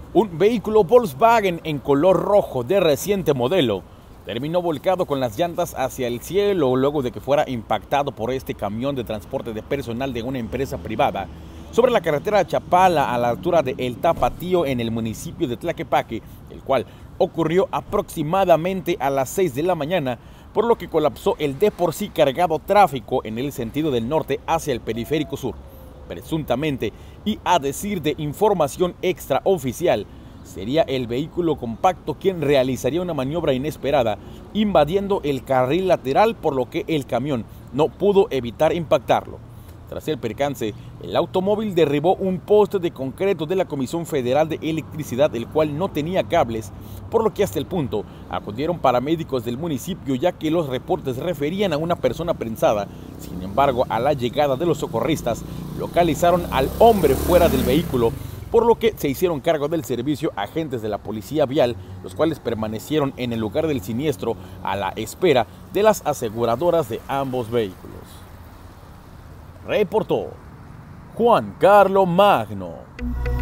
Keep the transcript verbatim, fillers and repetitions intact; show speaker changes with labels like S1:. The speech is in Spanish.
S1: Un vehículo Volkswagen en color rojo de reciente modelo terminó volcado con las llantas hacia el cielo luego de que fuera impactado por este camión de transporte de personal de una empresa privada sobre la carretera Chapala a la altura de El Tapatío en el municipio de Tlaquepaque, el cual ocurrió aproximadamente a las seis de la mañana, por lo que colapsó el de por sí cargado tráfico en el sentido del norte hacia el periférico sur. Presuntamente, y a decir de información extraoficial, sería el vehículo compacto quien realizaría una maniobra inesperada, invadiendo el carril lateral, por lo que el camión no pudo evitar impactarlo. Tras el percance, el automóvil derribó un poste de concreto de la Comisión Federal de Electricidad, el cual no tenía cables, por lo que hasta el punto acudieron paramédicos del municipio, ya que los reportes referían a una persona prensada. Sin embargo, a la llegada de los socorristas, localizaron al hombre fuera del vehículo, por lo que se hicieron cargo del servicio agentes de la policía vial, los cuales permanecieron en el lugar del siniestro a la espera de las aseguradoras de ambos vehículos. Reportó Juan Carlos Magno.